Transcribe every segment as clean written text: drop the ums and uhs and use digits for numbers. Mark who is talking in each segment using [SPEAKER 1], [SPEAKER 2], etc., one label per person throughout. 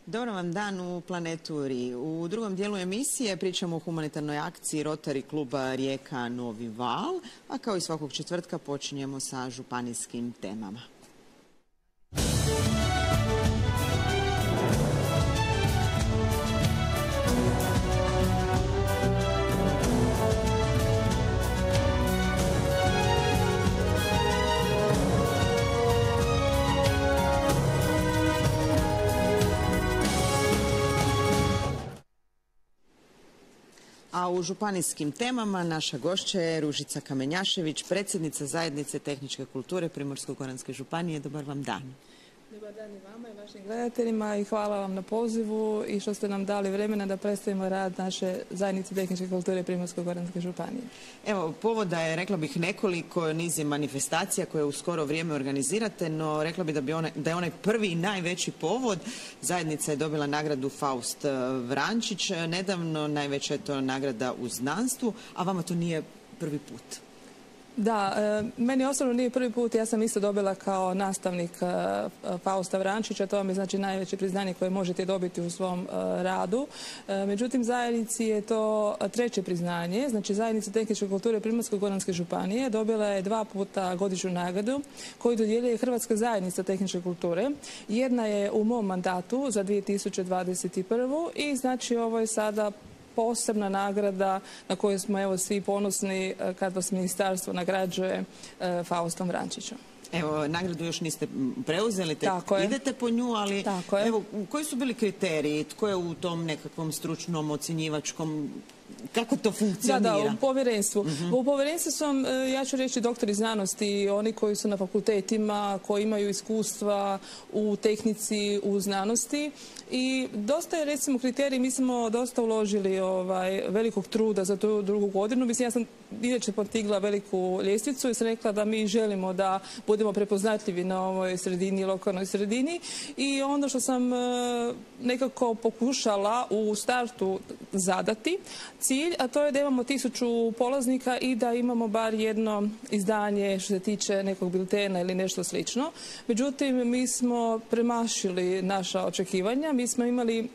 [SPEAKER 1] Dobar vam dan u Planetu Ri. U drugom dijelu emisije pričamo o humanitarnoj akciji Rotary kluba Rijeka Novi Val, a kao i svakog četvrtka počinjemo sa županijskim temama. A u županijskim temama naša gošća je Ružica Kamenjašević, predsjednica Zajednice tehničke kulture Primorsko-goranske županije. Dobar vam dan.
[SPEAKER 2] Dobar dan i vama i vašim gledateljima i hvala vam na pozivu i što ste nam dali vremena da predstavimo rad naše Zajednice tehničke kulture Primorsko-goranske županije.
[SPEAKER 1] Evo, povoda je, rekla bih, nekoliko, niz je manifestacija koje u skoro vrijeme organizirate, no rekla bih da je onaj prvi i najveći povod. Zajednica je dobila nagradu Faust Vrančić, nedavno najveća je to nagrada u znanstvu, a vama to nije prvi put.
[SPEAKER 2] Da, meni osobno nije prvi put, ja sam isto dobila kao nastavnik Fausta Vrančića, to vam je znači najveće priznanje koje možete dobiti u svom radu. Međutim, zajednici je to treće priznanje, znači Zajednica tehničke kulture Primorsko-goranske županije dobila je 2 puta godišnju nagradu koju dodjeljuje Hrvatska zajednica tehničke kulture. Jedna je u mom mandatu za 2021. i znači ovo je sada posebna nagrada na koju smo evo svi ponosni kad vas ministarstvo nagrađuje Faustom Vrančićem.
[SPEAKER 1] Evo, nagradu još niste preuzeli, idete po nju, ali evo, koji su bili kriteriji? Tko je u tom nekakvom stručnom, ocjenjivačkom, kako to funkcionira?
[SPEAKER 2] Da, u povjerenstvu. U povjerenstvu su, ja ću reći, doktori znanosti, oni koji su na fakultetima, koji imaju iskustva u tehnici, u znanosti. I dosta je, recimo, kriterij, mi smo dosta uložili velikog truda za tu drugu godinu. Mislim, ja sam inače potigla veliku ljestvicu i sam rekla da mi želimo da budemo prepoznatljivi na ovoj sredini, lokalnoj sredini. I ono što sam nekako pokušala u startu zadati, cilj, a to je da imamo 1000 polaznika i da imamo bar jedno izdanje što se tiče nekog biltena ili nešto slično. Međutim, mi smo premašili naša očekivanja. Mi smo imali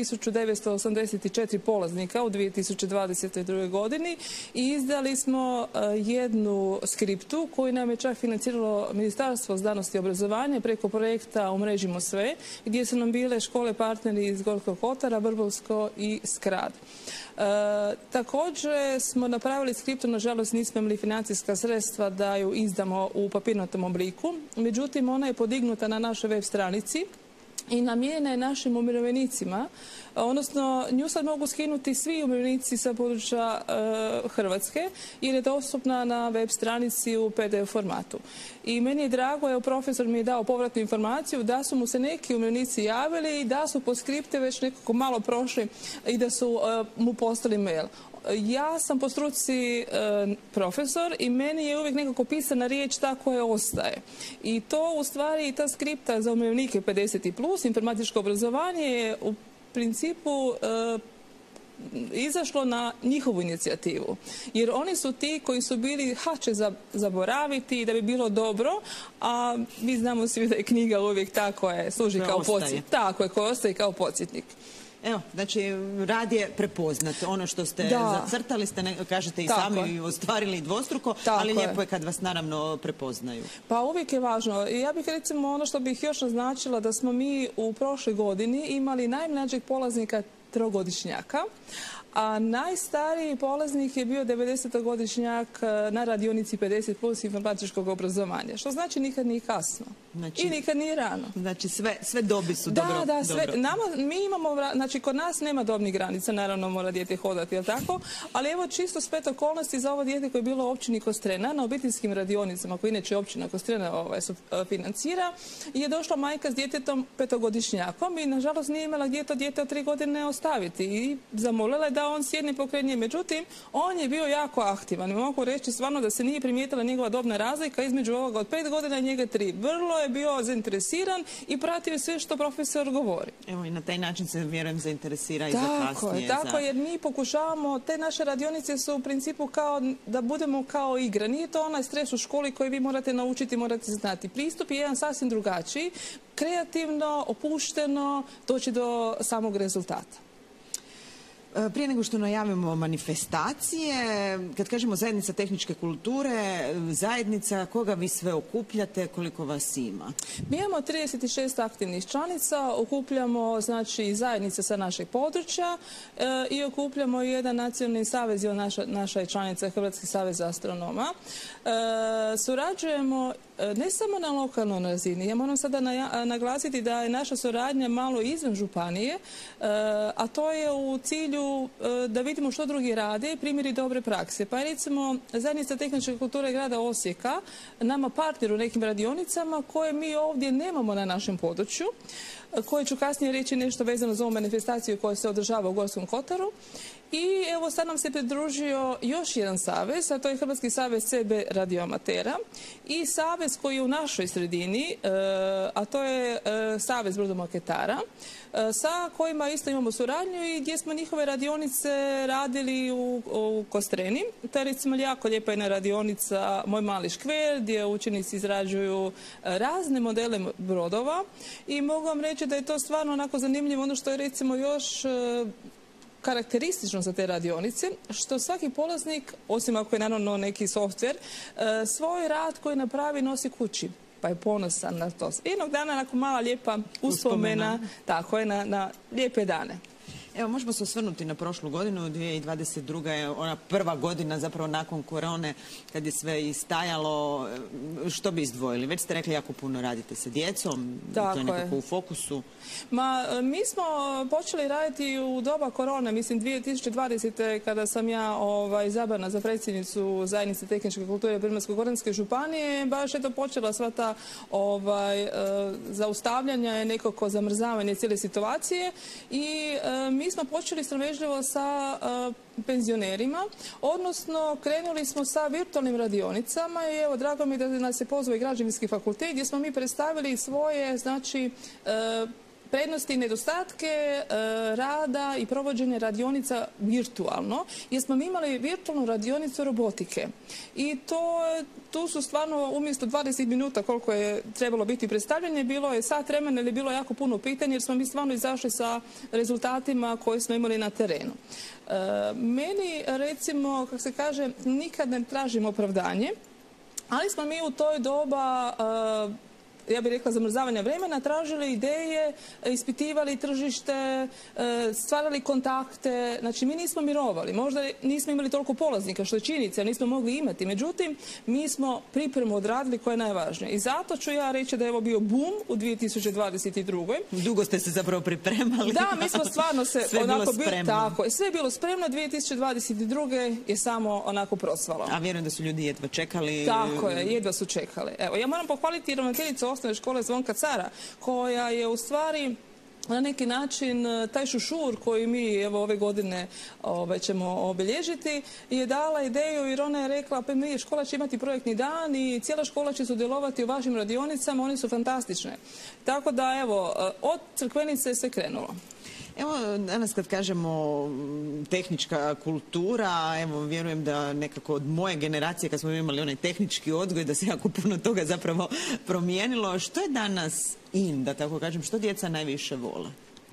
[SPEAKER 2] 1984 polaznika u 2022. godini i izdali smo jednu skriptu koju nam je čak financiralo Ministarstvo znanosti i obrazovanja preko projekta Umrežimo sve, gdje su nam bile škole partneri iz Gorskog kotara, Vrbovsko i Skrad. Također smo napravili skriptu, nažalost nismo imali financijska sredstva da ju izdamo u papirnatom obliku, međutim ona je podignuta na našoj web stranici i namijenjena je našim umirovljenicima, odnosno nju sad mogu skinuti svi umirovljenici sa područja Hrvatske jer je dostupna na web stranici u PDF formatu. I meni je drago, evo profesor mi je dao povratnu informaciju da su mu se neki umirovljenici javili i da su po skripte već nekako malo prošli i da su mu poslali mail. Ja sam po struci profesor i meni je uvijek nekako pisana riječ ta koja ostaje. I to u stvari, ta skripta za umirovljenike 50+, informatičko obrazovanje je u principu izašlo na njihovu inicijativu. Jer oni su ti koji su bili će zaboraviti da bi bilo dobro, a mi znamo svi da je knjiga uvijek ta koja služi kao podsjetnik. Tako je, koja ostaje kao podsjetnik.
[SPEAKER 1] Evo, znači, rad je prepoznat. Ono što ste zacrtali, kažete i sami ostvarili dvostruko, ali lijepo je kad vas naravno prepoznaju.
[SPEAKER 2] Pa uvijek je važno. Ja bih recimo ono što bih još naznačila da smo mi u prošloj godini imali najmlađeg polaznika 3-godišnjaka, a najstariji polaznik je bio 90-godišnjak na radionici 50+ informatičkog obrazovanja, što znači nikad nije kasno i nikad nije rano.
[SPEAKER 1] Znači sve dobi su dobro.
[SPEAKER 2] Da, mi imamo, znači kod nas nema dobnih granica, naravno mora dijete hodati, jel tako? Ali evo čisto splet okolnosti za ovo dijete koje je bilo u općini Kostrena, na obiteljskim radionicama, koje inače općina Kostrena financira, je došla majka s djetetom 5-godišnjakom i nažalost nije imala gdje to dijete od 3 godine ostaviti i zamolila je da on sjedne pokraj nje. Međutim, on je bio jako aktivan. Mogu reći stvarno da se nije primijetila njegova dobna razlika između ovoga od 5 godina i njega 3. Vrlo je bio zainteresiran i pratio sve što profesor govori.
[SPEAKER 1] Evo i na taj način se, vjerujem, zainteresira i za kasnije.
[SPEAKER 2] Tako, jer mi pokušavamo, te naše radionice su u principu kao da budemo kao igra. Nije to onaj stres u školi koji vi morate naučiti, morate znati. Pristup je jedan sasvim drugačiji, kreativno, opušteno, doći do samog rezultata.
[SPEAKER 1] Prije nego što najavimo manifestacije, kad kažemo zajednica tehničke kulture, zajednica, koga vi sve okupljate, koliko vas ima?
[SPEAKER 2] Mi imamo 36 aktivnih članica, okupljamo znači zajednice sa našeg područja i okupljamo jedan nacionalni savez, naša je članica Hrvatski savez astronoma. Surađujemo ne samo na lokalnoj razini. Ja moram sada naglasiti da je naša suradnja malo izvan županije, a to je u cilju da vidimo što drugi rade, primjeri dobre prakse. Pa recimo zajednica tehničke kulture grada Osijeka nama partner u nekim radionicama koje mi ovdje nemamo na našem području, koje ću kasnije reći nešto vezano za ovu manifestaciju koja se održava u Gorskom kotaru. I evo sad nam se pridružio još jedan savez, a to je Hrvatski savez CB radioamatera i savez koji je u našoj sredini, a to je Savez brodomaketara, sa kojima isto imamo suradnju i gdje smo njihove radionice radili u Kostreni. To je recimo jako lijepa jedna radionica Moj mali škver, gdje učenici izrađuju razne modele brodova i mogu vam reći da je to stvarno onako zanimljivo. Ono što je recimo još karakteristično za te radionice, što svaki polaznik, osim ako je naravno neki softver, svoj rad koji napravi nosi kući, pa je ponosan na to. Jednog dana, nakon mala lijepa uspomena, tako je, na lijepe dane.
[SPEAKER 1] Evo, možemo se osvrnuti na prošlu godinu, 2022. je ona prva godina zapravo nakon korone, kad je sve istajalo. Što bi izdvojili? Već ste rekli, jako puno radite sa djecom, to je nekako u fokusu.
[SPEAKER 2] Mi smo počeli raditi u doba korone, mislim 2020. kada sam ja izabrana za predsjednicu Zajednice tehničke kulture Primorsko-goranske županije, baš je to počela sva ta zaustavljanja i nekako zamrzavanje cijele situacije i mi smo počeli sramežljivo sa penzionerima, odnosno krenuli smo sa virtualnim radionicama i evo, drago mi je da nas se pozvao i Građevinski fakultet gdje smo mi predstavili svoje, znači, prednosti i nedostatke rada i provođenja radionica virtualno, jer smo mi imali virtualnu radionicu robotike. I tu su stvarno umjesto 20 minuta koliko je trebalo biti predstavljanje, bilo je sat vremena ili bilo jako puno pitanja, jer smo mi stvarno izašli sa rezultatima koje smo imali na terenu. Meni, recimo, kako se kaže, nikad ne tražim opravdanje, ali smo mi u toj doba ja bih rekla zamrzavanja vremena, tražili ideje, ispitivali tržište, stvarali kontakte. Znači, mi nismo mirovali. Možda nismo imali toliko polaznika, što je činjenica, nismo mogli imati. Međutim, mi smo pripremu odradili koja je najvažnija. I zato ću ja reći da je ovo bio boom u 2022.
[SPEAKER 1] Dugo ste se zapravo pripremali.
[SPEAKER 2] Da, mi smo stvarno se
[SPEAKER 1] sve
[SPEAKER 2] onako
[SPEAKER 1] bilo spremno.
[SPEAKER 2] Tako, sve je bilo spremno, 2022. je samo onako prosvalo.
[SPEAKER 1] A vjerujem da su ljudi jedva čekali.
[SPEAKER 2] Tako je, jedva su čekali. Evo, ja moram pohvaliti ravnateljicu osnovne škole Zvonka Cara, koja je u stvari na neki način taj šušur koji mi evo ove godine ćemo obilježiti je dala ideju, jer ona je rekla pa mi škola će imati projektni dan i cijela škola će sudjelovati u vašim radionicama, oni su fantastične. Tako da evo, od Crkvenice se krenulo.
[SPEAKER 1] Evo, danas kad kažemo tehnička kultura, evo, vjerujem da nekako od moje generacije, kad smo imali onaj tehnički odgoj, da se jako puno toga zapravo promijenilo. Što je danas in, da tako kažem, što djeca najviše vole?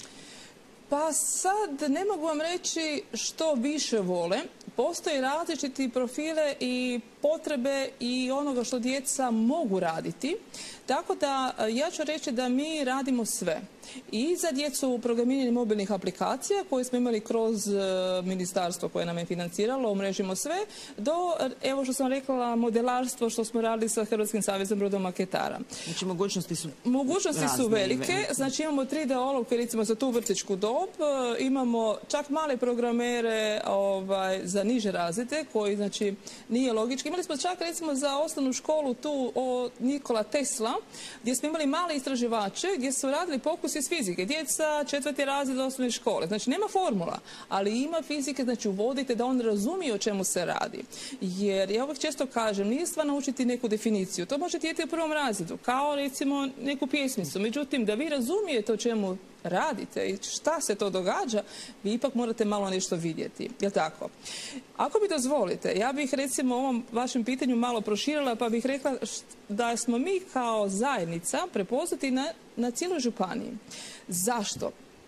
[SPEAKER 2] Pa sad ne mogu vam reći što više vole. Postoje različiti profile i potrebe i onoga što djeca mogu raditi. Tako da ja ću reći da mi radimo sve. I za djecu programiranje mobilnih aplikacija koje smo imali kroz ministarstvo koje nam je financiralo, umrežimo sve, do, evo što sam rekla, modelarstvo što smo radili sa Hrvatskim savezom brodomaketara.
[SPEAKER 1] Znači mogućnosti
[SPEAKER 2] su velike. Znači imamo 3D olovke recimo za tu vrtićku dob, imamo čak male programere za niže razrede koji znači nije logički. Imali smo čak recimo za osnovnu školu tu Nikola Tesla gdje smo imali male istraživače gdje su radili pokus fokus iz fizike. Djeca 4. razred osnovne škole. Znači, nema formula, ali ima fizike, znači uvodite da on razumije o čemu se radi. Jer ja uvijek često kažem, nije stvar naučiti neku definiciju. To možete dijete u 1. razredu, kao recimo neku pjesmicu. Međutim, da vi razumijete o čemu radite i šta se to događa, vi ipak morate malo nešto vidjeti. Jel' tako? Ako mi dozvolite, ja bih recimo ovom vašem pitanju malo proširila, pa bih rekla da smo mi kao zajednica prepoznati na cijeloj županiji. Zašto?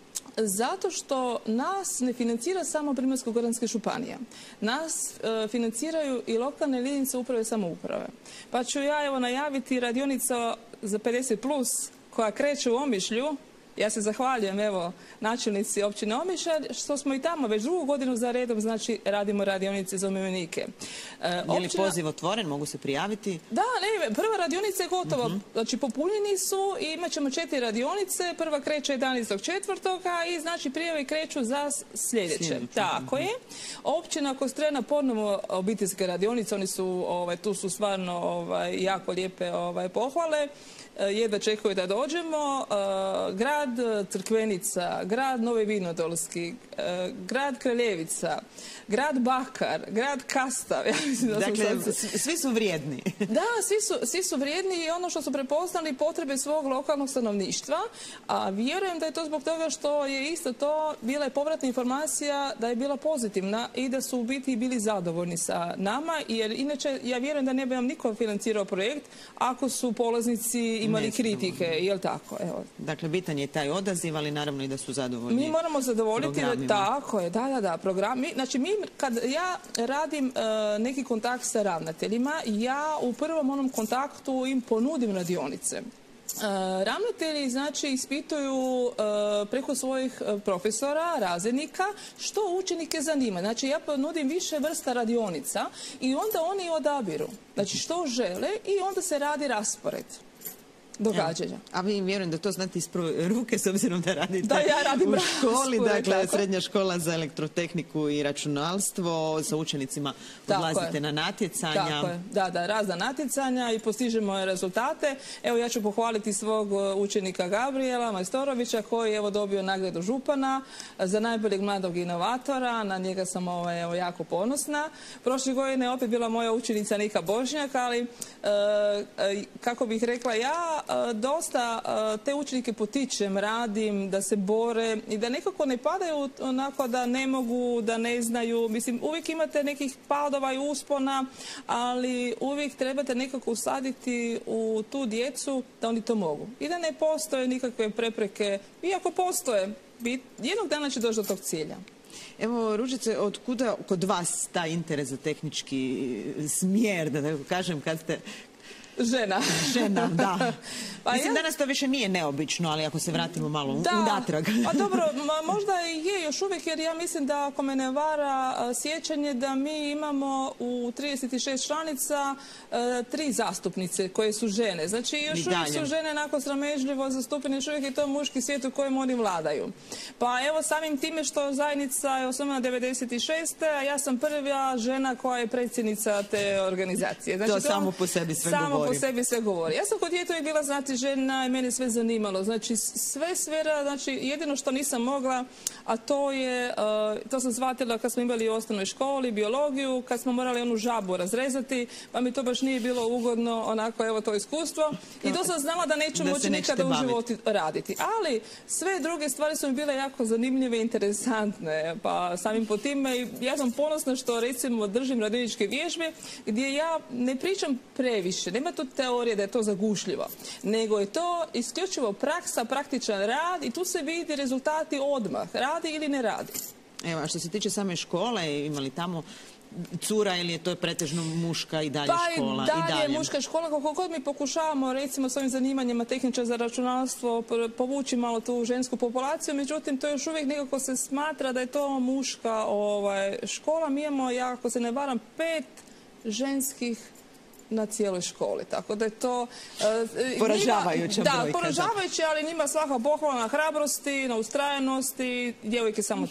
[SPEAKER 2] Zato što nas ne financira samo Primorsko-goranska županija. Nas financiraju i lokalne jedinice uprave i samouprave. Pa ću ja evo najaviti radionica za 50+ koja kreće u Omišlju. Ja se zahvaljujem evo načelnici općine Omišalj što smo i tamo već 2. godinu za redom, znači radimo radionice za umirovljenike.
[SPEAKER 1] Je li poziv otvoren? Mogu se prijaviti?
[SPEAKER 2] Da, ne, prva radionica je gotova. Znači popunjeni su i imat ćemo 4 radionice. Prva kreće 11.4. i znači prijave kreću za sljedeće. Tako je. Općina Kostrena ponovo obiteljske radionice, oni su, tu su stvarno jako lijepe pohvale. Jedva čekaju da dođemo. Grad Crkvenica, grad Novi Vinodolski, grad Kraljevica, grad Bakar, grad Kastav.
[SPEAKER 1] Dakle, svi su vrijedni.
[SPEAKER 2] Da, svi su vrijedni i ono što su prepoznali potrebe svog lokalnog stanovništva, a vjerujem da je to zbog toga što je isto to bila je povratna informacija da je bila pozitivna i da su u biti bili zadovoljni sa nama, jer inače ja vjerujem da ne bi vam niko financirao projekt ako su polaznici imali kritike, jel' tako? Evo.
[SPEAKER 1] Dakle, bitan je taj odaziv, ali naravno i da su zadovoljni.
[SPEAKER 2] Mi moramo zadovoljiti, tako je, da, programi. Znači, kad ja radim neki kontakt sa ravnateljima, ja u prvom onom kontaktu im ponudim radionice. Ravnatelji znači ispituju preko svojih profesora, razrednika, što učenike zanima. Znači ja ponudim više vrsta radionica i onda oni odabiru. Znači što žele i onda se radi raspored događanja.
[SPEAKER 1] A vi vjerujem da to znate iz prve ruke s obzirom da radite
[SPEAKER 2] u
[SPEAKER 1] školi, dakle srednja škola za elektrotehniku i računalstvo, sa učenicima odlazite na natjecanja.
[SPEAKER 2] Tako je, da, razna natjecanja i postižemo rezultate. Evo ja ću pohvaliti svog učenika Gabriela Majstorovića koji je dobio nagradu župana za najboljeg mladog inovatora, na njega sam jako ponosna. Prošle godine opet bila moja učenica Nika Božnjak, ali kako bih rekla ja, dosta te učenike potičem, radim, da se bore i da nekako ne padaju onako da ne mogu, da ne znaju. Mislim, uvijek imate nekih padova i uspona, ali uvijek trebate nekako usaditi u tu djecu da oni to mogu. I da ne postoje nikakve prepreke, iako postoje, jednog dana će doći do tog cilja.
[SPEAKER 1] Evo, Ružice, od kuda kod vas taj interes za tehnički smjer, da tako kažem, kad ste... Žena, da. Mislim, danas to više nije neobično, ali ako se vratimo malo unatrag.
[SPEAKER 2] Pa dobro, možda i je još uvijek, jer ja mislim da, ako me ne vara sjećanje, da mi imamo u 36 članica 3 zastupnice koje su žene. Znači, još uvijek su žene nakon sramežljivo zastupljene, još uvijek je to muški svijet u kojem oni vladaju. Pa evo, samim time što zajednica je osnovana 96. a ja sam prva žena koja je predsjednica te organizacije. Znači,
[SPEAKER 1] to samo po sebi sve govori.
[SPEAKER 2] Po sebi sve govori. Ja sam kod djetova bila, znati, žena i mene sve zanimalo. Znači, sve sfera, znači, jedino što nisam mogla, a to je, to sam shvatila kad smo imali u osnovnoj školi, biologiju, kad smo morali onu žabu razrezati, pa mi to baš nije bilo ugodno, onako, evo to iskustvo. I to sam znala da neću moći nikada u životu raditi. Ali sve druge stvari su mi bile jako zanimljive i interesantne. Pa samim po time, ja sam ponosna što, recimo, držim radioničke vježbe, gdje ja ne pričam previše. Nema to teorije da je to zagušljivo, nego je to isključivo praksa, praktičan rad i tu se vidi rezultati odmah. Radi ili ne radi.
[SPEAKER 1] Evo, a što se tiče same škole, ima li tamo cura ili je to pretežno muška i dalje škola?
[SPEAKER 2] Pa i dalje muška škola, kako god mi pokušavamo, recimo, s ovim zanimanjima tehničar za računalstvo povući malo tu žensku populaciju, međutim, to još uvijek nekako se smatra da je to muška škola. Mi imamo, ako se ne varam, 5 ženskih na cijeloj školi, tako da je to
[SPEAKER 1] poražavajuća brojka.
[SPEAKER 2] Da, poražavajuće, ali njima svaka pohvala na hrabrosti, na ustrajanosti, djevojke samo tako.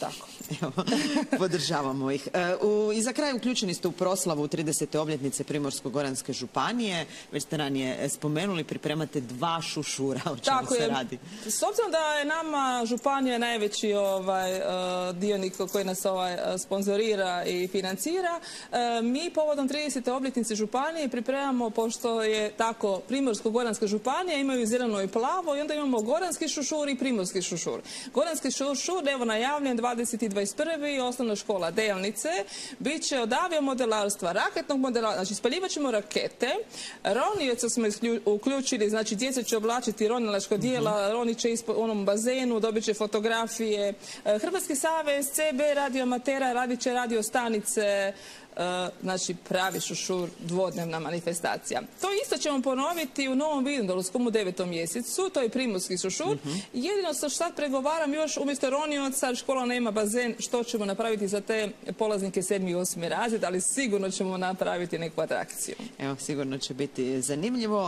[SPEAKER 1] Evo, podržavamo ih. I za kraj uključeni ste u proslavu 30. obljetnice Primorsko-goranske županije. Već ste ranije spomenuli, pripremate 2 šušura. O čemu se radi?
[SPEAKER 2] S obzirom da je nama županija najveći dionik koji nas sponzorira i financira, mi povodom 30. obljetnice županije pripremamo, pošto je tako Primorsko-goranska županija, imaju zeleno i plavo i onda imamo goranski šušur i primorski šušur. Goranski šušur, evo najavljen 2021. osnovna škola Delnice, bit će od aviomodelarstva, raketnog modelarstva, znači spaljivat ćemo rakete, ronioca smo uključili, znači djeca će oblačiti ronilačko dijela, roni će u onom bazenu, dobit će fotografije. Hrvatski savez, CB, radioamatera, radit će radiostanice, znači pravi šušur, dvodnevna manifestacija. To isto ćemo ponoviti u Novom Vinodolskom u 9. mjesecu, to je primorski šušur. Jedino što sad pregovaram još, umjesto ronioca, škola nema bazen, što ćemo napraviti za te polaznike 7. i 8. razred, ali sigurno ćemo napraviti neku atrakciju.
[SPEAKER 1] Evo, sigurno će biti zanimljivo.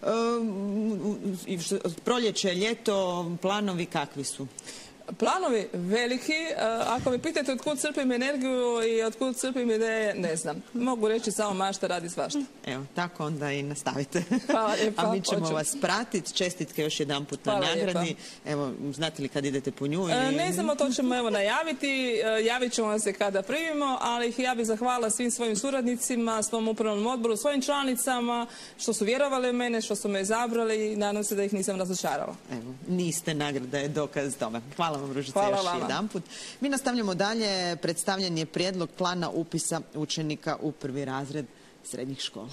[SPEAKER 1] Proljeće, ljeto, planovi kakvi su?
[SPEAKER 2] Planovi veliki. Ako me pitate od kud crpim energiju i od kud crpim ideje, ne znam. Mogu reći samo mašta radi svašta.
[SPEAKER 1] Evo, tako onda i nastavite.
[SPEAKER 2] Hvala lijepa.
[SPEAKER 1] A mi ćemo vas pratiti. Čestitke još jedan put na nagradi. Evo, znate li kad idete po nju?
[SPEAKER 2] Ne znamo, to ćemo evo najaviti. Javit ćemo vam se kada primimo, ali ja bih zahvala svim svojim suradnicima, svom upravnom odboru, svojim članicama, što su vjerovali u mene, što su me izabrali i nadam se da ih nisam razočarala.
[SPEAKER 1] Evo, niste, nagrada je dokaz tome. Hvala vam, Ružice, još jedanput. Mi nastavljamo dalje. Predstavljen je prijedlog plana upisa učenika u 1. razred srednjih škola.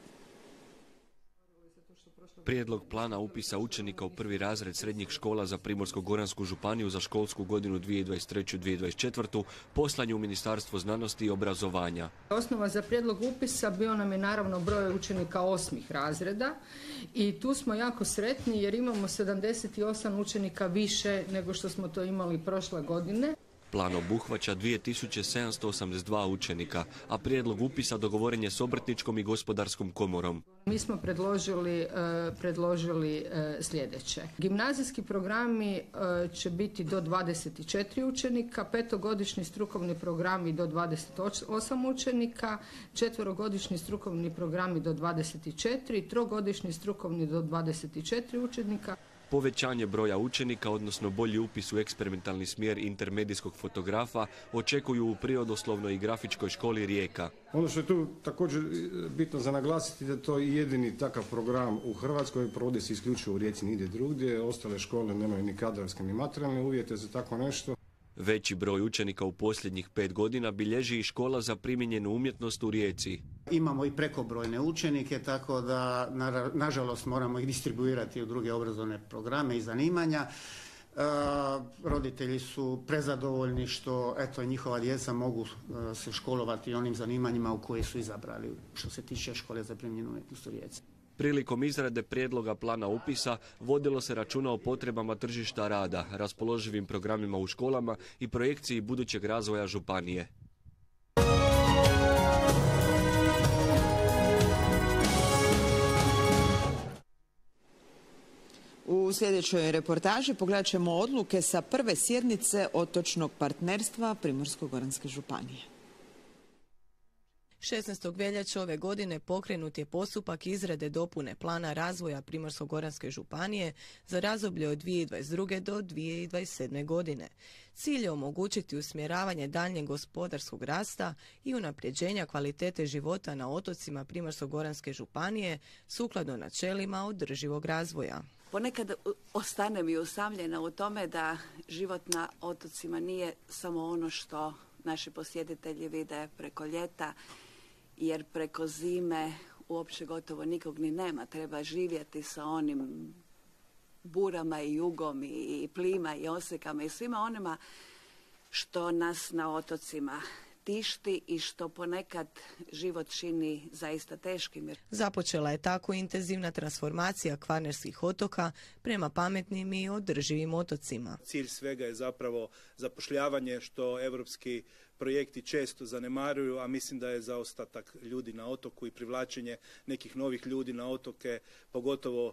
[SPEAKER 3] Prijedlog plana upisa učenika u 1. razred srednjih škola za Primorsko-goransku županiju za školsku godinu 2023-2024 poslan je u Ministarstvo znanosti i obrazovanja.
[SPEAKER 4] Osnova za prijedlog upisa bio nam je naravno broj učenika 8. razreda i tu smo jako sretni jer imamo 78 učenika više nego što smo to imali prošle godine.
[SPEAKER 3] Plan obuhvaća 2782 učenika, a prijedlog upisa dogovoren je s Obrtničkom i Gospodarskom komorom.
[SPEAKER 4] Mi smo predložili sljedeće. Gimnazijski programi će biti do 24 učenika, petogodišnji strukovni programi do 28 učenika, četverogodišnji strukovni programi do 24, trogodišnji strukovni do 24 učenika.
[SPEAKER 3] Povećanje broja učenika, odnosno bolji upis u eksperimentalni smjer intermedijskog fotografa, očekuju u Prirodoslovnoj i grafičkoj školi Rijeka.
[SPEAKER 5] Ono što je tu također bitno za naglasiti da to je jedini takav program u Hrvatskoj, provodi se isključivo u Rijeci, nigdje drugdje. Ostale škole nemaju ni kadrovske ni materijalne uvjete za tako nešto.
[SPEAKER 3] Veći broj učenika u posljednjih 5 godina bilježi i škola za primijenjenu umjetnost u Rijeci.
[SPEAKER 6] Imamo i prekobrojne učenike, tako da nažalost moramo ih distribuirati u druge obrazovne programe i zanimanja. Roditelji su prezadovoljni što njihova djeca mogu se školovati onim zanimanjima u koje su izabrali što se tiče škole za primijenjenu umjetnost u Rijeci.
[SPEAKER 3] Prilikom izrade prijedloga plana upisa vodilo se računa o potrebama tržišta rada, raspoloživim programima u školama i projekciji budućeg razvoja županije.
[SPEAKER 1] U sljedećoj reportaži pogledat ćemo odluke sa prve sjednice otočnog partnerstva Primorsko-goranske županije.
[SPEAKER 7] 16. veljače ove godine pokrenut je postupak izrade dopune plana razvoja Primorsko-goranske županije za razdoblje od 2022. do 2027. godine. Cilj je omogućiti usmjeravanje daljnjeg gospodarskog rasta i unapređenja kvalitete života na otocima Primorsko-goranske županije sukladno načelima održivog razvoja.
[SPEAKER 8] Ponekad ostanem i usamljena u tome da život na otocima nije samo ono što naši posjetitelji vide preko ljeta, jer preko zime uopće gotovo nikog ni nema. Treba živjeti sa onim burama i jugom i plima i osekama i svima onima što nas na otocima tišti i što ponekad život čini zaista teškim.
[SPEAKER 7] Započela je tako intenzivna transformacija kvarnerskih otoka prema pametnim i održivim otocima.
[SPEAKER 9] Cilj svega je zapravo zapošljavanje, što europski projekti često zanemaruju, a mislim da je zaostatak ljudi na otoku i privlačenje nekih novih ljudi na otoke, pogotovo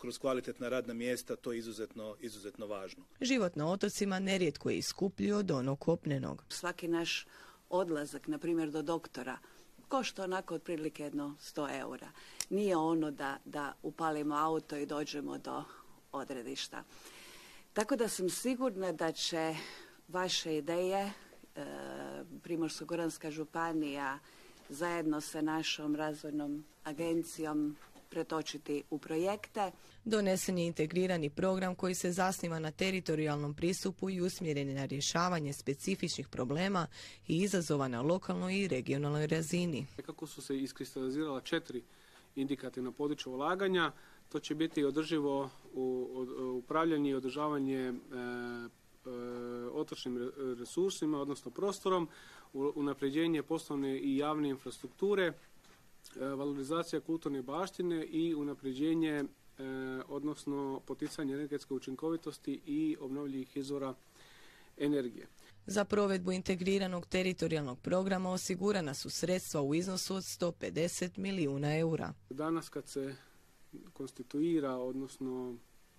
[SPEAKER 9] kroz kvalitetna radna mjesta, to je izuzetno važno.
[SPEAKER 7] Život na otocima nerijetko je i skuplji od onog kopnenog.
[SPEAKER 8] Svaki naš odlazak, na primjer do doktora, košta onako otprilike jedno 100 eura. Nije ono da upalimo auto i dođemo do odredišta. Tako da sam sigurna da će vaše ideje Primorsko-goranska županija zajedno sa našom razvojnom agencijom pretočiti u projekte.
[SPEAKER 7] Donesen je integrirani program koji se zasniva na teritorijalnom pristupu i usmjeren je na rješavanje specifičnih problema i izazova na lokalnoj i regionalnoj razini.
[SPEAKER 10] Kako su se iskristalizirala 4 indikativna područja ulaganja, to će biti održivo upravljanje i održavanje otočnim resursima, odnosno prostorom, unapređenje poslovne i javne infrastrukture, valorizacija kulturne baštine i unapređenje, odnosno poticanje energetske učinkovitosti i obnovljivih izvora energije.
[SPEAKER 7] Za provedbu integriranog teritorijalnog programa osigurana su sredstva u iznosu od 150 milijuna eura.
[SPEAKER 10] Danas kad se konstituira, odnosno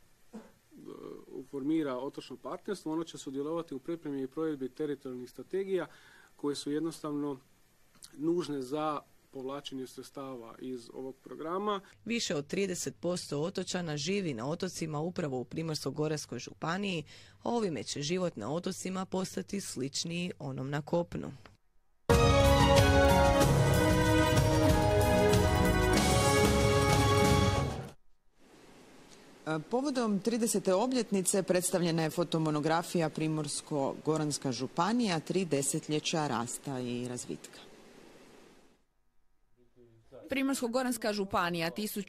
[SPEAKER 10] formira otočno partnerstvo, ono će sudjelovati u pripremi i provedbi teritorijalnih strategija koje su jednostavno nužne za povlačenje sredstava iz ovog programa.
[SPEAKER 7] Više od 30% otočana živi na otocima upravo u Primorsko-goranskoj županiji, a ovime će život na otocima postati sličniji onom na kopnu.
[SPEAKER 1] Povodom 30. obljetnice predstavljena je fotomonografija Primorsko-goranska županija, 3 desetljeća rasta i razvitka.
[SPEAKER 11] Primorsko-goranska županija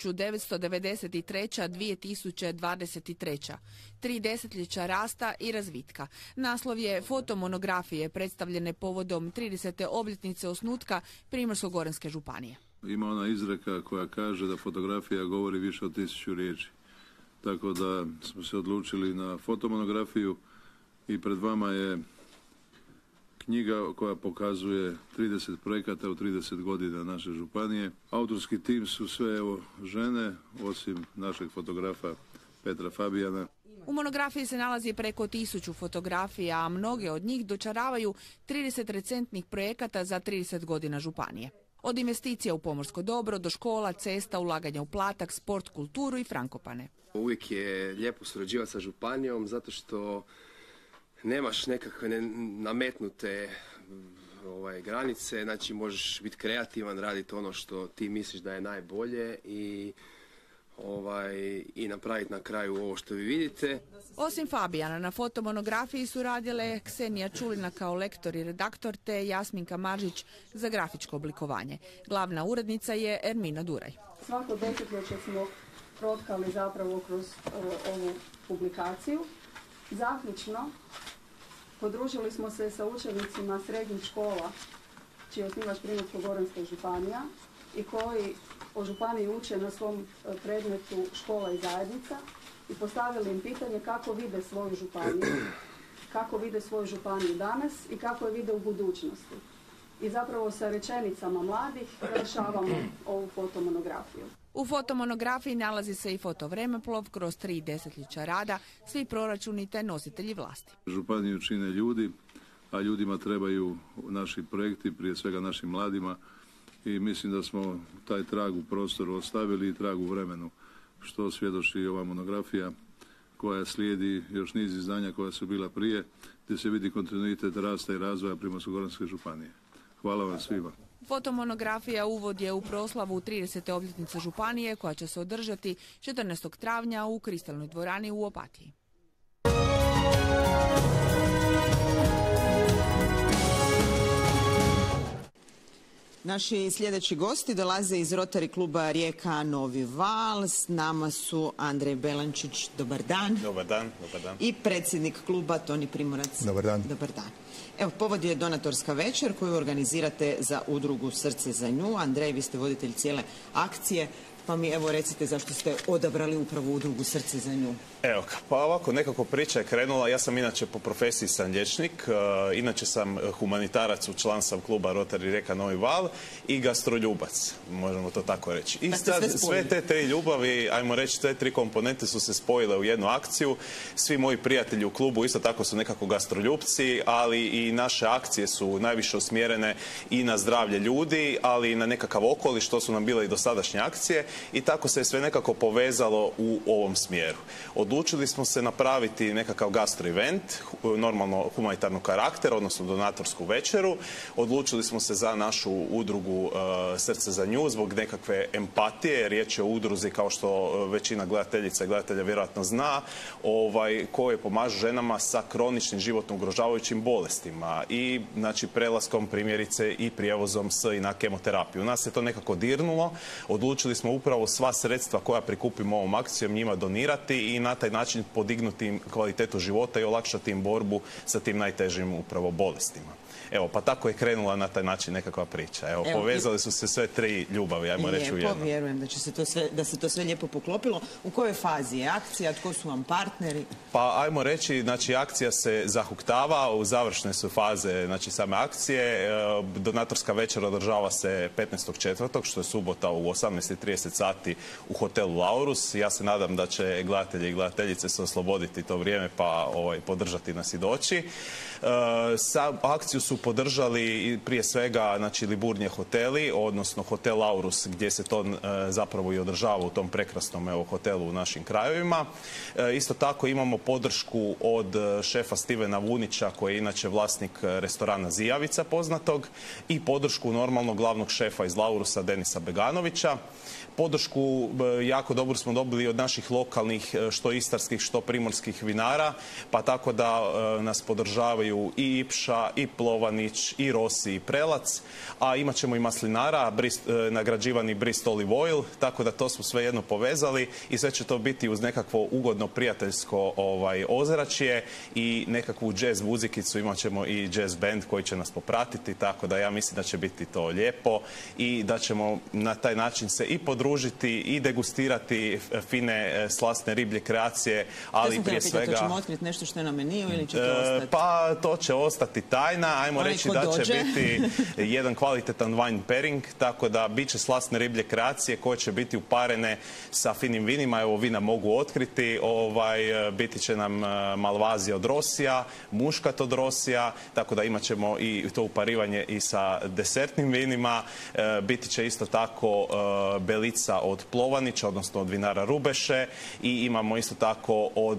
[SPEAKER 11] 1993-2023. 3 desetljeća rasta i razvitka. Naslov je fotomonografije predstavljene povodom 30. obljetnice osnutka Primorsko-goranske županije.
[SPEAKER 12] Ima ona izreka koja kaže da fotografija govori više od 1000 riječi. Tako da smo se odlučili na fotomonografiju i pred vama je knjiga koja pokazuje 30 projekata u 30 godina naše županije. Autorski tim su sve žene, osim našeg fotografa Petra Fabijana.
[SPEAKER 11] U monografiji se nalazi preko 1000 fotografija, a mnoge od njih dočaravaju 30 recentnih projekata za 30 godina županije. Od investicija u pomorsko dobro do škola, cesta, ulaganja u platak, sport, kulturu i Frankopane.
[SPEAKER 13] Uvijek je lijepo surađivati sa županijom zato što nemaš nekakve nametnute granice, znači možeš biti kreativan, raditi ono što ti misliš da je najbolje i napraviti na kraju ovo što vi vidite.
[SPEAKER 11] Osim Fabijana, na fotomonografiji su radile Ksenija Čulina kao lektor i redaktor te Jasminka Maržić za grafičko oblikovanje. Glavna urednica je Ermina Duraj.
[SPEAKER 14] Svako desetljeće smo protkali zapravo kroz ovu publikaciju. Zaključno, podružili smo se sa učenicima srednjih škola, čiji je osnivač Primorsko-goranska županija i koji o županiji uče na svom predmetu škola i zajednica i postavili im pitanje kako vide svoju županiju danas i kako je vide u budućnosti. I zapravo sa rečenicama mladih rješavamo ovu fotomonografiju.
[SPEAKER 11] U fotomonografiji nalazi se i fotovremeplov kroz 3 desetljeća rada, svi proračuni te nositelji vlasti.
[SPEAKER 12] Županiju čine ljudi, a ljudima trebaju naši projekti, prije svega našim mladima, i mislim da smo taj trag u prostoru ostavili i trag u vremenu, što svjedoči ova monografija koja slijedi još niz izdanja koja su bila prije, gdje se vidi kontinuitet rasta i razvoja Primorsko-goranske županije. Hvala vam svima.
[SPEAKER 11] Fotomonografija uvod je u proslavu 30. obljetnice županije koja će se održati 14. travnja u Kristalnoj dvorani u Opatiji.
[SPEAKER 1] Naši sljedeći gosti dolaze iz Rotary kluba Rijeka Novi Val. S nama su Andrej Belančić, dobar dan.
[SPEAKER 15] Dobar dan, dobar dan.
[SPEAKER 1] I predsjednik kluba Toni Primorac.
[SPEAKER 15] Dobar dan.
[SPEAKER 1] Dobar dan. Evo, povod je donatorska večer koju organizirate za udrugu Srce za nju. Andrej, vi ste voditelj cijele akcije. pa mi evo recite zašto ste odabrali upravo udrugu Srce za nju.
[SPEAKER 15] Evo, pa ovako nekako priča je krenula. Ja sam inače po profesiji sam liječnik, inače sam humanitarac, član sam kluba Rotary Rijeka Novi Val i gastroljubac, možemo to tako reći. I sve te tri ljubavi, ajmo reći, te tri komponente su se spojile u jednu akciju. Svi moji prijatelji u klubu isto tako su nekako gastroljubci, ali i naše akcije su najviše usmjerene i na zdravlje ljudi, ali i na nekakav okoliš, što su nam bile i dosadašnje akcije, i tako se je sve nekako povezalo u ovom smjeru. Odlučili smo se napraviti nekakav gastro event, normalno humanitarnog karaktera, odnosno donatorsku večeru. Odlučili smo se za našu udrugu Srce za nju zbog nekakve empatije. Riječ je o udruzi, kao što većina gledateljica i gledatelja vjerojatno zna, koje pomažu ženama sa kroničnim životno ugrožavajućim bolestima i znači prelaskom primjerice i prijevozom s i na kemoterapiju. Nas se to nekako dirnulo. Odlučili smo upravo sva sredstva koja prikupimo ovom akcijom njima donirati i na taj način podignuti im kvalitetu života i olakšati im borbu sa tim najtežim upravo bolestima. Evo, pa tako je krenula na taj način nekakva priča. Evo, povezali su se sve tri ljubavi, ajmo reći u jedno.
[SPEAKER 1] Vjerujem da se to sve lijepo poklopilo. U kojoj fazi je akcija? Tko su vam partneri?
[SPEAKER 15] Pa, ajmo reći, znači, akcija se zahuktava, u završne su faze, znači, same akcije. Donatorska večer održava se 15.4., što je subota u 18:30 sati u hotelu Laurus. Ja se nadam da će gledatelji i gledateljice se osloboditi to vrijeme pa podržati nas i doći. Akciju su podržali prije svega, znači, Liburnije hoteli, odnosno hotel Laurus, gdje se to zapravo i održava u tom prekrasnom hotelu u našim krajevima. Isto tako imamo podršku od šefa Stivena Vunića, koji je inače vlasnik restorana Zijavica poznatog, i podršku normalno glavnog šefa iz Laurusa Denisa Beganovića. Podršku jako dobro smo dobili od naših lokalnih, što istarskih, što primorskih vinara, pa tako da nas podržavaju i Ipša, i Plovanić, i Rosi, i Prelac, a imat ćemo i maslinara, nagrađivani Brist Olive Oil, tako da to smo sve jedno povezali i sve će to biti uz nekakvo ugodno prijateljsko ozračje i nekakvu jazz muzikicu, imat ćemo i jazz band koji će nas popratiti, tako da ja mislim da će biti to lijepo i da ćemo na taj način se i podružiti i degustirati fine slasne riblje kreacije, ali prije svega...
[SPEAKER 1] To ćemo otkriti nešto što je na meniju ili će to ostati?
[SPEAKER 15] Pa to će ostati tajna, ajmo reći da će biti jedan kvalitetan wine pairing, tako da bit će slasne riblje kreacije koje će biti uparene sa finim vinima. Evo, vina mogu otkriti, biti će nam Malvazija od Rosija, Muškat od Rosija, tako da imat ćemo i to uparivanje i sa desertnim vinima. Biti će isto tako Belica od Plovanića, odnosno od vinara Rubeše, i imamo isto tako od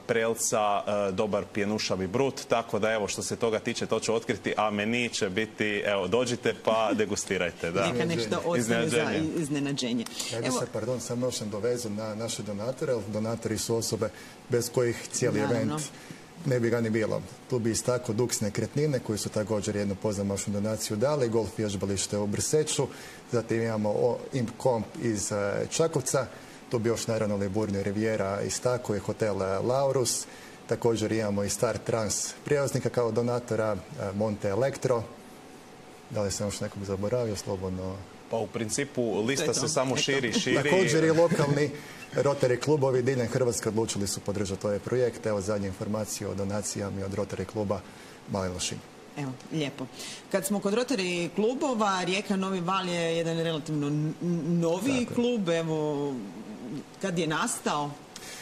[SPEAKER 15] Prelca dobar pjenušavi brut, tako da evo, što se toga tiče, to će otkriti, a meni će biti, evo, dođite pa degustirajte. Da.
[SPEAKER 1] Neka nešto ostane za iznenađenje.
[SPEAKER 16] Ja bih se, samo još sam dovezan na naše donatore, jer donatori su osobe bez kojih cijeli event ne bi ga ni bilo. Tu bi istakao Dux nekretnine, koji su također jednu pozamašnu donaciju dali, golf vježbalište u Brseču, zatim imamo Imp-Komp iz Čakovca, tu bi još naravno Liburnije Rivijera istakao je hotel Laurus, također imamo i Star Trans prijevoznika kao donatora, Monte Elektro. Da li sam još nekog zaboravio, slobodno?
[SPEAKER 15] Pa u principu lista se samo širi.
[SPEAKER 16] Također i lokalni Rotary klubovi diljem Hrvatske odlučili su podržati ovaj projekt. Evo zadnje informacije o donacijama od Rotary kluba Mali Lošinj.
[SPEAKER 1] Evo, lijepo. Kad smo kod Rotary klubova, Rijeka Novi Val je jedan relativno novi klub. Evo, kad je nastao?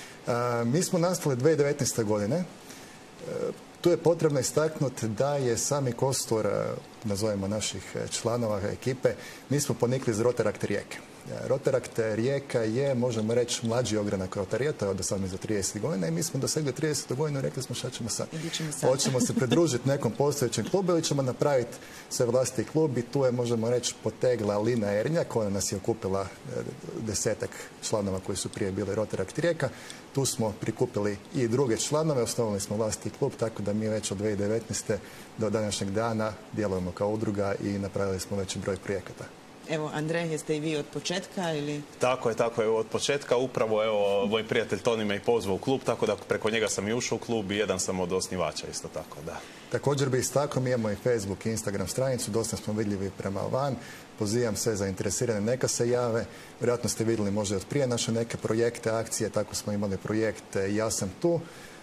[SPEAKER 16] Mi smo nastali 2019. godine. Tu je potrebno istaknuti da je sami kostur, nazovemo naših članova ekipe, mi smo ponikli iz Rotarakt Rijeke. Rotarakt Rijeka je, možemo reći, mlađi ogranak Rotarija, to je od 18 do 30 godina i mi smo dosegli 30 godinu i rekli smo šta ćemo sad. Hoćemo se pridružiti nekom postojećem klubu ili ćemo napraviti sve vlastiti klub i tu je, možemo reći, potegla Lina Ernjak, ona nas je okupila 10-ak članova koji su prije bili Rotarakt Rijeka. Tu smo prikupili i druge članove, osnovali smo vlastiti klub, tako da mi već od 2019. do današnjeg dana djelujemo kao udruga i napravili smo veći broj projekata.
[SPEAKER 1] Evo, Andrej, jeste i vi od početka ili?
[SPEAKER 15] Tako je, od početka. Upravo, evo, moj prijatelj Toni me i pozvao u klub, tako da preko njega sam i ušao u klub i jedan sam od osnivača isto tako, da.
[SPEAKER 16] Također bi istakao, mi imamo i Facebook i Instagram stranicu, dosta smo vidljivi prema van. pozivam sve zainteresirane, neka se jave. Vjerojatno ste vidjeli možda od prije naše neke projekte, akcije, tako smo imali projekt Ja sam tu.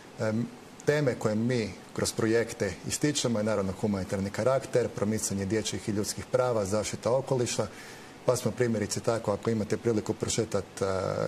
[SPEAKER 16] Teme koje mi kroz projekte ističemo je naravno humanitarni karakter, promicanje dječjih i ljudskih prava, zaštita okoliša, pa smo primjerice tako, ako imate priliku prošetati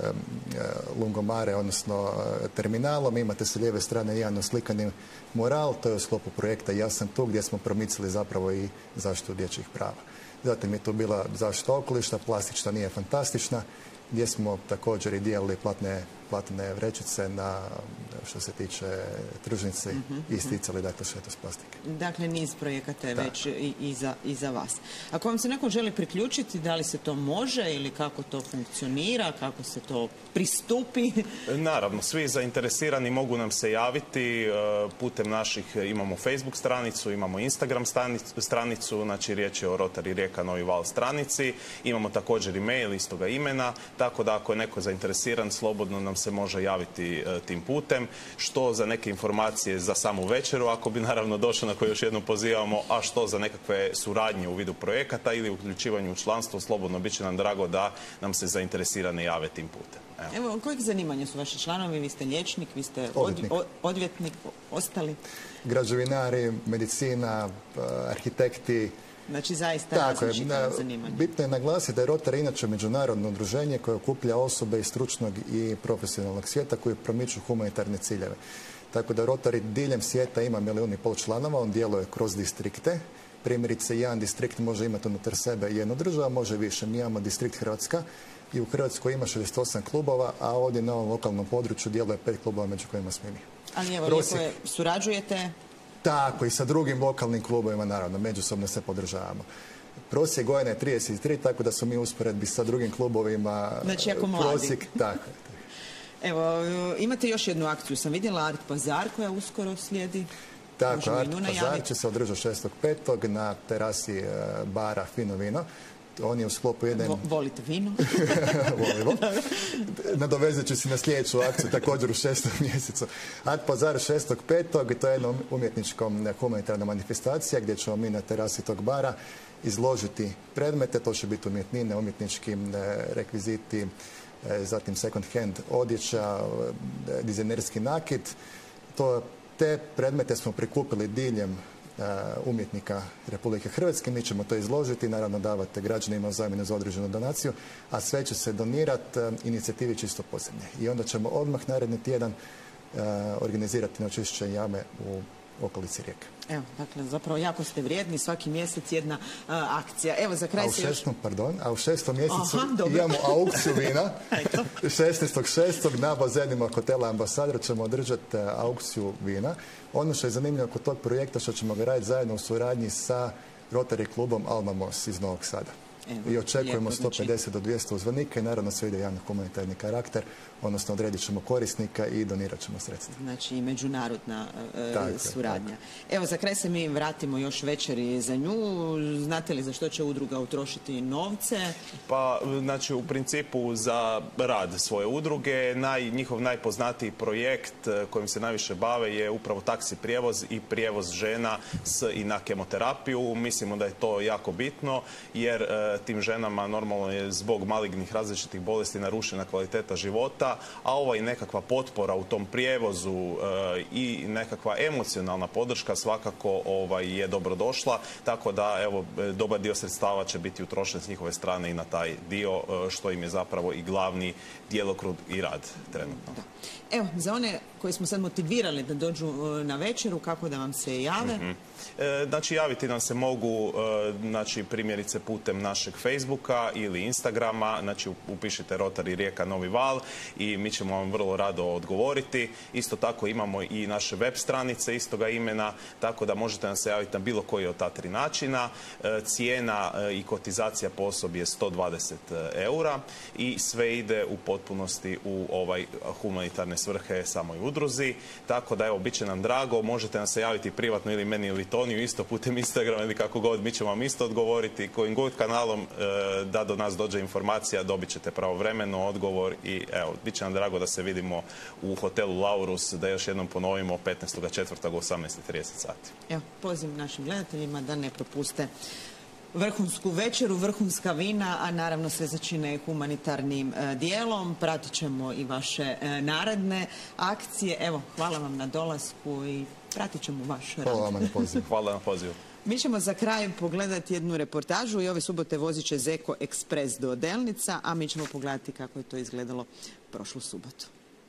[SPEAKER 16] Lungomare, odnosno terminalom, imate sa lijeve strane jedan oslikani mural, to je u sklopu projekta Ja sam tu, gdje smo promicali zapravo i zaštitu dječjih prava. Zatim je tu bila zaštita okoliša, plastična nije fantastična, gdje smo također i dijelili platne vrećice na, što se tiče tržnice i isticali, dakle, šetost plastike.
[SPEAKER 1] Dakle, niz projekata je već i za vas. Ako vam se neko želi priključiti, da li se to može ili kako to funkcionira, kako se to pristupi?
[SPEAKER 15] Naravno, svi zainteresirani mogu nam se javiti putem naših, imamo Facebook stranicu, imamo Instagram stranicu, znači riječ je o Rotary Rijeka Novi Val stranici, imamo također e-mail istoga imena, tako da ako je neko zainteresiran, slobodno nam se može javiti tim putem, što za neke informacije za samu večeru, ako bi naravno došlo, na koje još jednom pozivamo, a što za nekakve suradnje u vidu projekata ili uključivanju u članstvo, slobodno bit će nam drago da nam se zainteresirani jave tim putem.
[SPEAKER 1] Evo, kojeg zanimanja su vaši članovi? Vi ste liječnik, vi ste odvjetnik, ostali?
[SPEAKER 16] Građevinari, medicina, arhitekti.
[SPEAKER 1] Znači, zaista različite zanimanja.
[SPEAKER 16] Bitno je naglasiti da je Rotary inače međunarodno udruženje koje okuplja osobe iz stručnog i profesionalnog svijeta koji promiču humanitarne ciljeve. Tako da Rotary diljem svijeta ima 1,5 milijuna članova, on djeluje kroz distrikte. Primjerice, jedan distrikt može imati unutar sebe jednu državu, može više. Mi imamo distrikt Hrvatska i u Hrvatskoj ima 68 klubova, a ovdje na ovom lokalnom području djeluje 5 klubova među kojima smo i mi.
[SPEAKER 1] Ali evo, lijepo je, surađujete?
[SPEAKER 16] Tako, i sa drugim lokalnim klubovima, naravno, međusobno se podržavamo. Prosjek godina je 33, tako da smo mi usporedbi sa drugim klubovima.
[SPEAKER 1] Znači, jako mladi.
[SPEAKER 16] Prosjek, tako.
[SPEAKER 1] Evo, imate još jednu akciju, sam vidjela, Art Pazar koja uskoro slijedi.
[SPEAKER 16] Tako, Art Pazar će se održati 6.5. na terasi bara Fino vino. On je u sklopu jedne...
[SPEAKER 1] Volite vino?
[SPEAKER 16] Volimo. Nadovezat ću se na sljedeću akciju također u 6. mjesecu. Art Pazar 6.5. to je jedna umjetnička humanitarna manifestacija gdje ćemo mi na terasi tog bara izložiti predmete. To će biti umjetnine, umjetnički rekviziti, zatim second hand odjeća, dizajnerski nakit. Te predmete smo prikupili diljem umjetnika Republike Hrvatske. Mi ćemo to izložiti, naravno davati građanima u zamjenu za određenu donaciju, a sve će se donirati inicijativi Čisto podzemlje. I onda ćemo odmah naredni tjedan organizirati neočišćenje jame u okolici Rijeke.
[SPEAKER 1] Evo, dakle, zapravo jako ste vrijedni, svaki mjesec jedna akcija. Evo, za kraj se još...
[SPEAKER 16] A u 6. mjesecu imamo aukciju vina. 16.6. na bazenima hotela Ambasador ćemo održati aukciju vina. Ono što je zanimljivo kod tog projekta što ćemo ga raditi zajedno u suradnji sa Rotary klubom Alma Mos iz Novog Sada. I očekujemo 150 do 200 uzvanika i naravno sve ide jedan humanitarni karakter, odnosno odredit ćemo korisnika i donirat ćemo sredstva.
[SPEAKER 1] Znači i međunarodna suradnja. Evo, za kraj se mi vratimo još večeri za nju. Znate li za što će udruga utrošiti novce?
[SPEAKER 15] Pa, znači, u principu za rad svoje udruge. Njihov najpoznatiji projekt kojim se najviše bave je upravo taksi prijevoz i prijevoz žena i na kemoterapiju. Mislimo da je to jako bitno jer tim ženama normalno je zbog malignih različitih bolesti narušena kvaliteta života, a ova i nekakva potpora u tom prijevozu i nekakva emocionalna podrška svakako je dobrodošla, tako da evo dobar dio sredstava će biti utrošen s njihove strane i na taj dio što im je zapravo i glavni djelokrug i rad trenutno.
[SPEAKER 1] Da. Evo, za one koje smo sad motivirali da dođu na večeru, kako da vam se jave?
[SPEAKER 15] Znači, javiti nam se mogu, znači, primjerice putem našeg Facebooka ili Instagrama, znači, upišite Rotary Rijeka Novi Val i mi ćemo vam vrlo rado odgovoriti. Isto tako imamo i naše web stranice istoga imena, tako da možete nam se javiti na bilo koji od ta 3 načina. Cijena i kotizacija po osobi je 120 eura i sve ide u potpunosti u humanitarne svrhe samoj udruzi. Tako da, evo, bit će nam drago. Možete nam se javiti privatno ili meni ili Toniju, isto putem Instagrama ili kako god. Mi ćemo vam isto odgovoriti. Kojim god kanalom da do nas dođe informacija, dobit ćete pravovremeno odgovor i, evo, bit će nam drago da se vidimo u hotelu Laurus, da još jednom ponovimo 15.4. u 18:30 sati.
[SPEAKER 1] Evo, poziv našim gledateljima da ne propuste vrhunsku večeru, vrhunska vina, a naravno sve začine humanitarnim dijelom. Pratit ćemo i vaše naredne akcije. Evo, hvala vam na dolasku i pratit ćemo vaš rad.
[SPEAKER 16] Hvala vam na pozivu.
[SPEAKER 15] Hvala na pozivu.
[SPEAKER 1] Mi ćemo za kraj pogledati jednu reportažu i ove subote vozit će Zeko Ekspres do Delnica, a mi ćemo pogledati kako je to izgledalo prošlu subotu.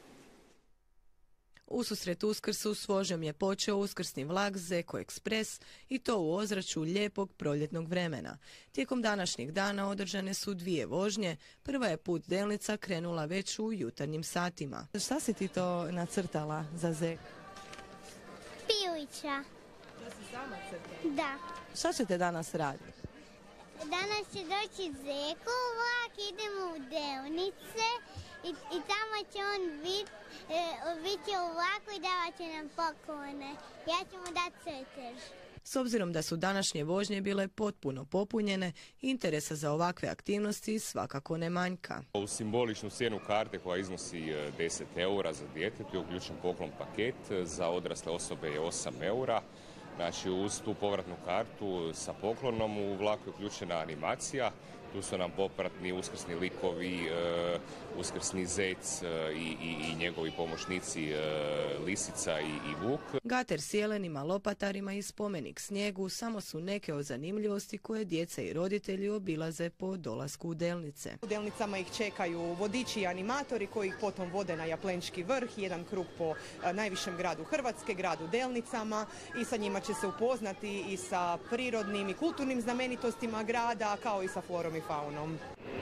[SPEAKER 7] Ususret Uskrsu s vožnjom je počeo uskrsni vlak Zeko Ekspres i to u ozračju lijepog proljetnog vremena. Tijekom današnjeg dana održane su 2 vožnje. Prva je put Delnica krenula već u jutarnjim satima.
[SPEAKER 17] Šta si ti to nacrtala za Zeko?
[SPEAKER 18] Pilića.
[SPEAKER 17] To si sama crtala?
[SPEAKER 18] Da.
[SPEAKER 17] Šta ćete danas raditi?
[SPEAKER 18] Danas će doći Zeko vlak, idemo u Delnice i tamo će on biti u vlaku i davat će nam poklone. Ja ću mu dati svetež.
[SPEAKER 7] S obzirom da su današnje vožnje bile potpuno popunjene, interesa za ovakve aktivnosti svakako ne manjka.
[SPEAKER 19] U simboličnu cijenu karte koja iznosi 10 eura za dijete, tu je uključen poklon paket, za odrasle osobe je 8 eura. Znači, uz tu povratnu kartu sa poklonom u vlaku je uključena animacija. Tu su nam popratni uskrsni likovi, uskrsni zec i njegovi pomoćnici Lisica i Vuk.
[SPEAKER 7] Gater s jelenima, lopatarima i spomenik snijegu samo su neke od zanimljivosti koje djeca i roditelji obilaze po dolasku u Delnice.
[SPEAKER 20] U Delnicama ih čekaju vodiči i animatori koji ih potom vode na Japlenčki vrh, jedan krug po najvišem gradu Hrvatske, gradu Delnicama, i sa njima će se upoznati i sa prirodnim i kulturnim znamenitostima grada, kao i sa florom i faunom.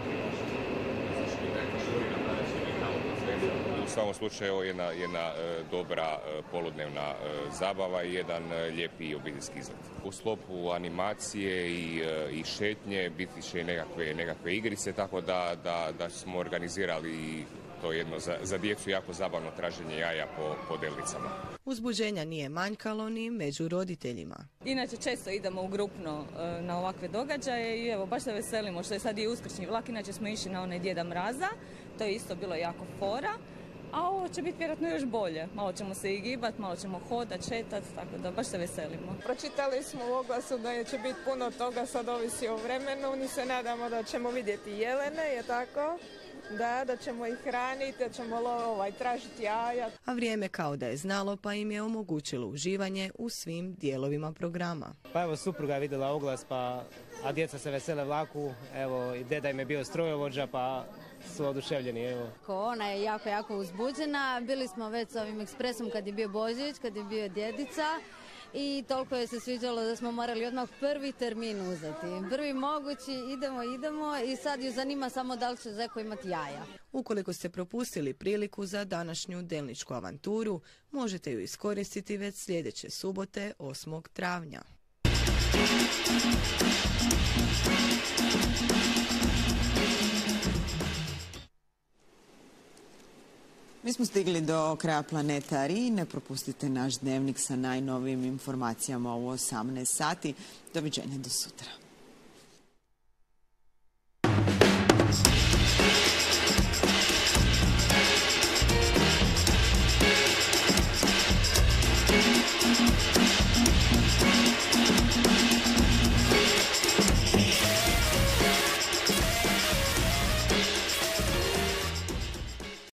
[SPEAKER 19] U svakom slučaju jedna dobra poludnevna zabava i jedan lijepi obiteljski izlet. U sklopu animacije i šetnje biti će nekakve igrice, tako da smo organizirali to jedno za djecu jako zabavno traženje jaja po Delnicama.
[SPEAKER 7] Uzbuđenja nije manjkalo ni među roditeljima.
[SPEAKER 21] Inače često idemo u grupno na ovakve događaje i evo baš se veselimo što je sad i uskršnji vlak, inače smo išli na onaj Djeda Mraza, to je isto bilo jako fora, a ovo će biti vjerojatno još bolje. Malo ćemo se i gibat, malo ćemo hodat, šetat, tako da baš se veselimo.
[SPEAKER 22] Pročitali smo u oglasu da će biti puno toga, sad ovisi o vremenu, mi se nadamo da ćemo vidjeti jelene, je tako? Da ćemo ih hraniti, da ćemo tražiti jaja.
[SPEAKER 7] A vrijeme kao da je znalo pa im je omogućilo uživanje u svim dijelovima programa.
[SPEAKER 23] Pa evo, supruga je vidjela oglas, a djeca se vesele vlaku, evo i deda im je bio strojovođa pa su oduševljeni. Evo.
[SPEAKER 24] Ona je jako uzbuđena, bili smo već s ovim ekspresom kad je bio Božić, kad je bio djedica. I toliko je se sviđalo da smo morali odmah prvi termin uzeti. Prvi mogući, idemo i sad ju zanima samo da li će Zeko imati jaja.
[SPEAKER 7] Ukoliko ste propustili priliku za današnju delničku avanturu, možete ju iskoristiti već sljedeće subote 8. travnja.
[SPEAKER 1] Mi smo stigli do kraja Planeta Ri. Ne propustite naš dnevnik sa najnovijim informacijama u 18 sati. Doviđenja do sutra.